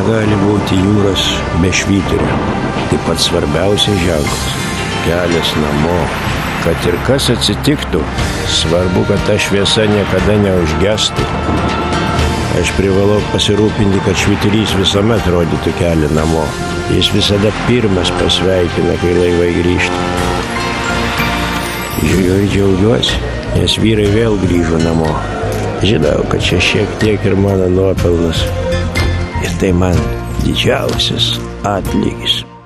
negali būti jūros be švyturio. Tai pats svarbiausias ženklas – kelias namo. Kad ir kas atsitiktų, svarbu, kad ta šviesa niekada neužgestų. Aš privalau pasirūpinti, kad švyturys visuomet rodytų kelią namo. Jis visada pirmas pasveikina, kai laivai grįžta. Žiūriu ir džiaugiuosi, nes vyrai vėl grįžo namo. Žinau, kad čia šiek tiek ir mano nuopelnas. Ir tai man didžiausias atlygis.